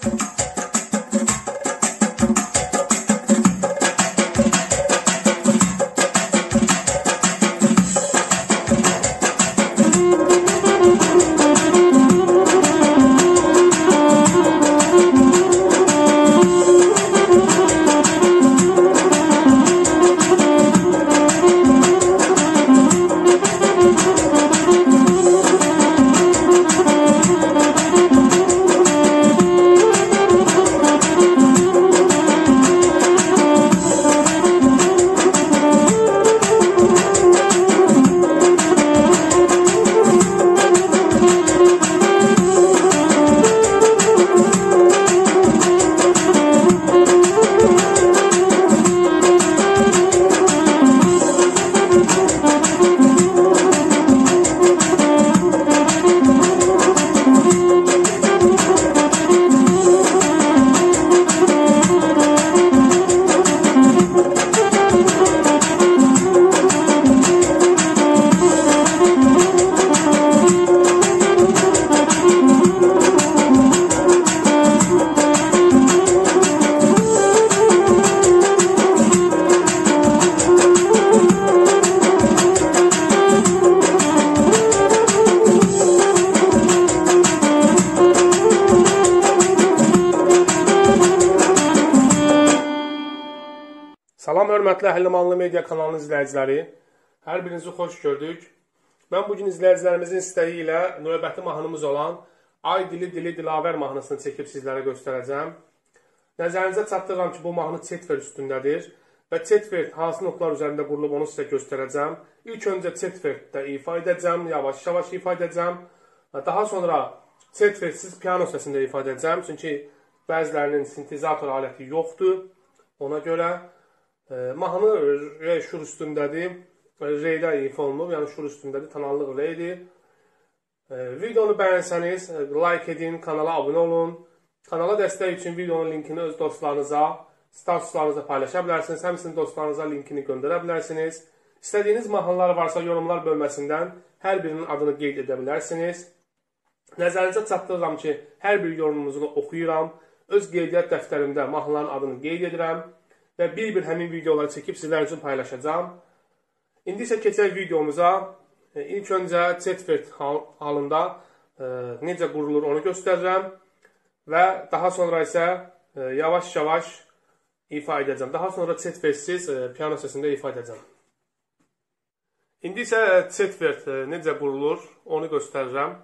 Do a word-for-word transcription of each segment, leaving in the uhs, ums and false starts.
Salam, hörmətli Əhlimanlı Media kanalının izləyiciləri. Hər birinizi xoş gördük. Mən bugün izləyicilərimizin istəyi ilə növbəti mahnımız olan Ay Dili Dili Dilavər mahnısını çəkib sizlərə göstərəcəm. Nəzərinizə çatdırıram ki, bu mahnı Cetver üstündədir və Cetver hansı notlar üzərində qurulub onu sizə göstərəcəm. İlk öncə Cetverdə ifa edəcəm, yavaş-yavaş ifa edəcəm. Daha sonra Cetversiz piano səsində ifa edəcəm, çünki bəzilərinin sintezator aləti yoxdur. Ona görə mahnı re şur üstündədir, re-də ifa olunub, yəni şur üstündədir, tonallıq re-dir. Videonu bəyənsəniz, like edin, kanala abunə olun. Kanala dəstək üçün videonun linkini öz dostlarınıza, statuslarınıza paylaşa bilərsiniz, həmçinin dostlarınıza linkini göndərə bilərsiniz. İstədiyiniz mahnılar varsa yorumlar bölməsindən hər birinin adını qeyd edə bilərsiniz. Nəzərinizə çatdırıram ki, hər bir yorumumuzu oxuyuram, öz qeydiyyat dəftərimdə mahnıların adını qeyd edirəm və bir-bir həmin videoları çəkib sizlər üçün paylaşacağım. İndi isə keçək videomuza. İlk öncə Cetver halında necə qurulur onu göstərirəm və daha sonra isə yavaş-yavaş ifa edəcəm. Daha sonra Cetversiz piano səsində ifa edəcəm. İndi isə Cetver necə qurulur onu göstərirəm.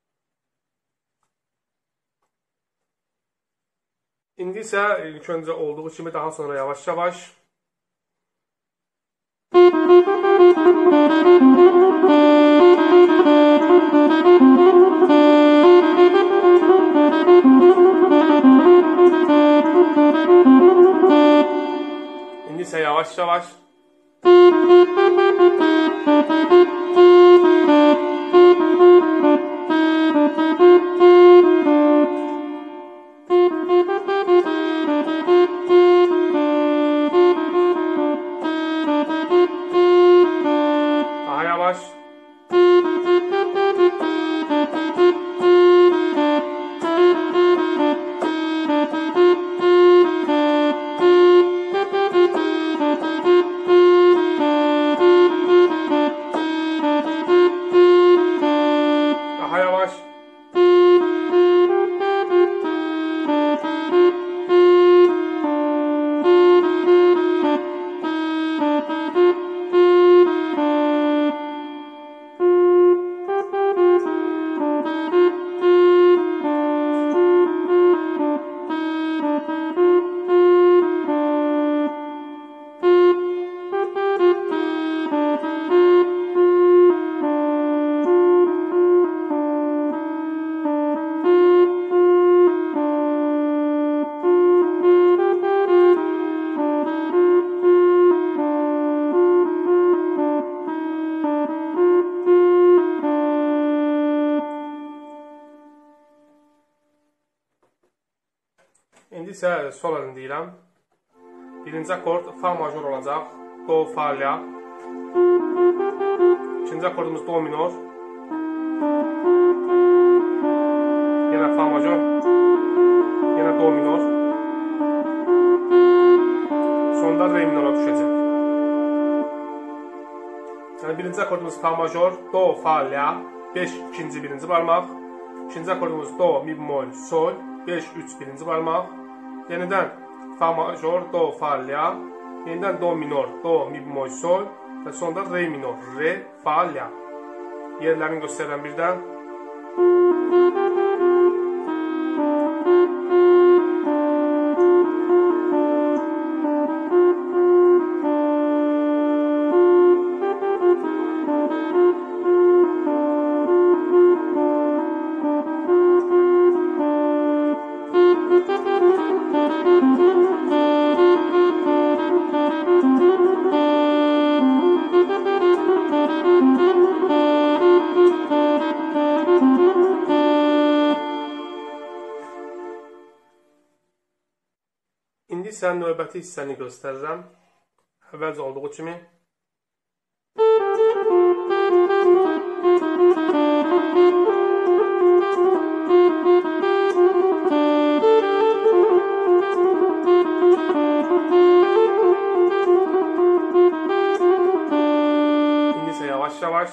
İndi isə ilk öncə olduğu kimi daha sonra yavaş-yavaş. İndi isə yavaş-yavaş. Daha yavaş. Daha yavaş. İndi isə sol əlini deyirəm. Birinci akord fa major olacaq. Do, fa, la. İkinci akordumuz do minor. Yenə fa major. Yenə do minor. Sonda re minora düşəcək. Yəni birinci akordumuz fa major, do, fa, la, beş ikinci birinci barmaq. İkinci akordumuz do, mi bemol, sol, beş üç birinci barmaq. Yenidən fa major, do, fa, la. Yenidən do minor, do, mi bemol, sol və sonda re minor, re, fa, la. Yerlərini göstərirəm birdən. İndi isə növbəti hissəni göstərirəm. Əvvəlcə olduğu kimi. İndi isə yavaş-yavaş.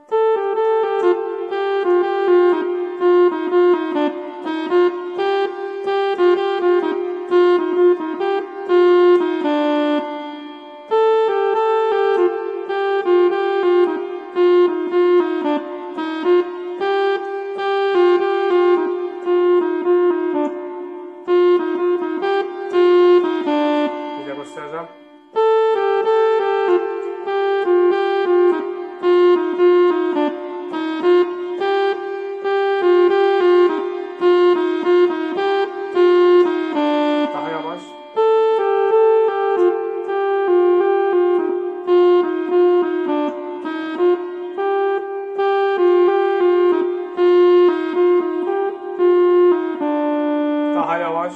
Daha yavaş.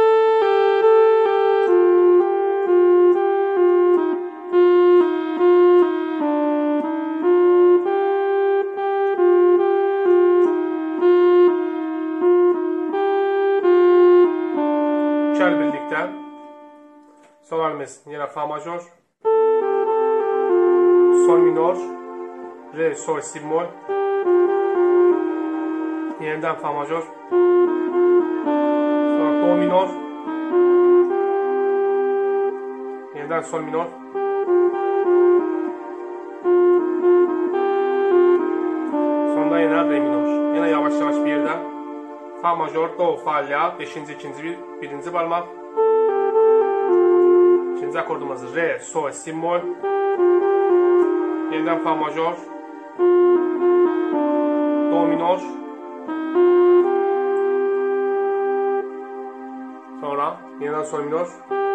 İki el birlikte. Sol elimiz yine fa majör. Sol minor. Re, sol, si bemol. Yeniden fa majör. Do minor. Yeniden sol minor. Sonda yine re minor. Yine yavaş yavaş bir yerde. Fa major, do, fa, la. Beşinci, ikinci, bir, birinci parmak. İkinci akordumuz re, sol, si bemol. Yeniden fa major. Do minor. Sonra yeniden sol minor.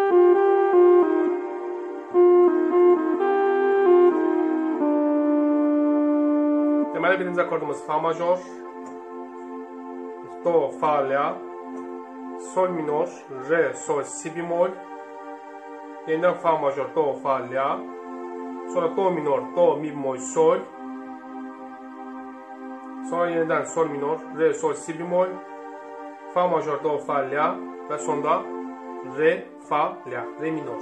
Deməli birinci akordumuz fa major, do, fa, la, sol minor, re, sol, si bemol. Yeniden fa major, do, fa, la. Sonra do minor, do, mi bemol, sol. Sonra yeniden sol minor, re, sol, si bemol. Fa major, do, fa, la. Ve sonda re, fa, la, re minor.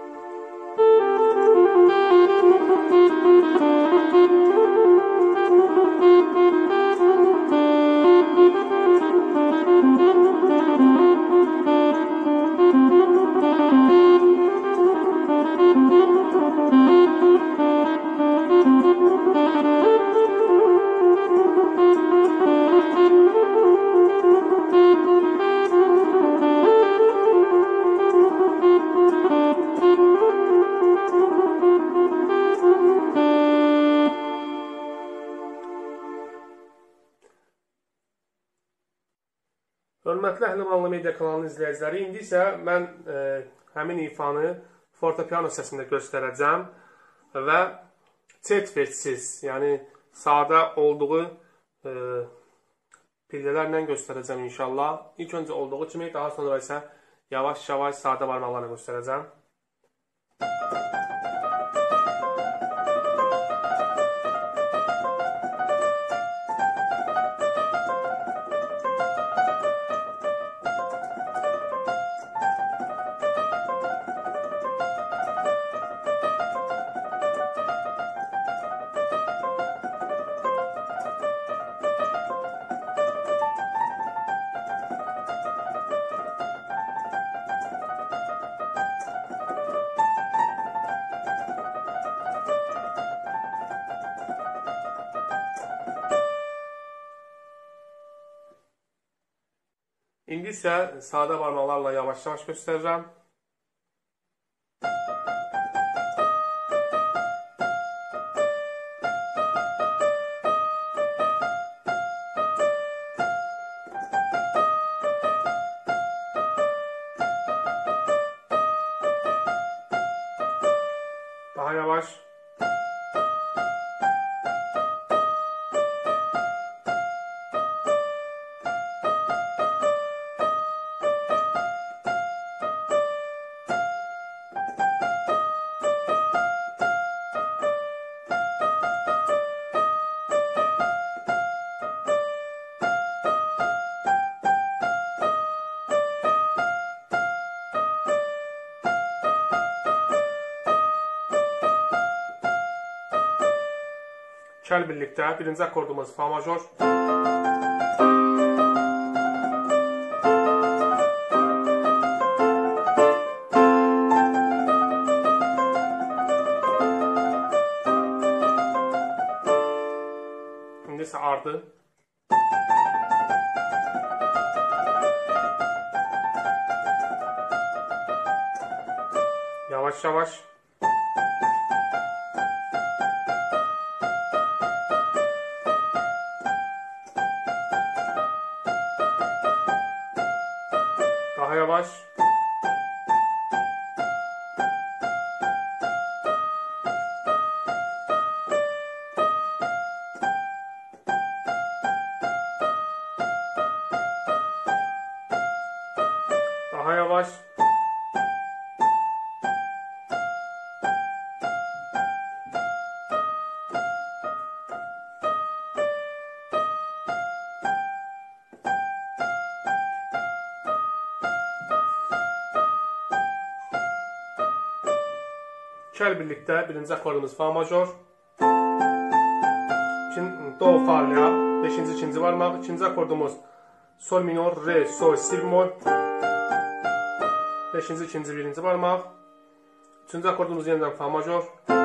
Hörmətli Əhlimanlı Media kanalının izləyiciləri, indi isə mən e, həmin ifanı fortepiano səsində göstərəcəm və çetvertsiz, yəni sadə olduğu e, pillələrlə göstərəcəm inşallah. İlk öncə olduğu kimi, daha sonra isə yavaş-yavaş sadə barmaqlarla göstərəcəm. İndi isə sadə barmaqlarla yavaş-yavaş göstərirəm. Daha yavaş. Gəl birlikdə birinci akordumuz fa major. İndi isə ardı. Yavaş-yavaş. Daha yavaş. Daha yavaş. Gəl birlikdə birinci akordumuz fa major. Do, fa, la, beşinci, ikinci barmaq. İkinci akordumuz sol minor, re, sol, si bemol. Beşinci, ikinci, birinci barmaq. Üçüncü akordumuz yenidən fa major.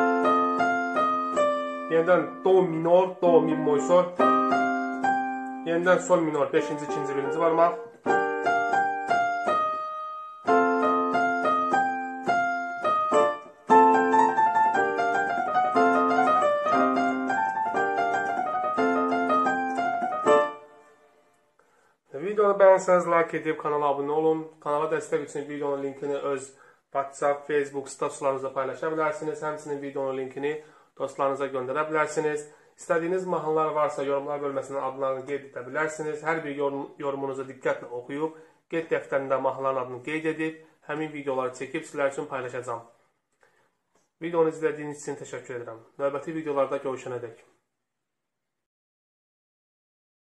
Yenidən do minor, do, mi bemol, sol. Yenidən sol minor, beşinci, ikinci, birinci barmaq. Videonu bəyənsəniz, like edib kanala abunə olun. Kanala dəstək üçün videonun linkini öz WhatsApp, Facebook statuslarınızda paylaşa bilərsiniz. Həmçinin videonun linkini dostlarınıza göndərə bilərsiniz. İstədiyiniz mahnılar varsa yorumlar bölməsindən adlarını qeyd edə bilərsiniz. Hər bir yorum, yorumunuzu diqqətlə oxuyub, qeyd dəftərində mahnıların adını qeyd edib, həmin videoları çəkib sizlər üçün paylaşacağım. Videonu izlədiyiniz üçün təşəkkür edirəm. Növbəti videolarda görüşənədək.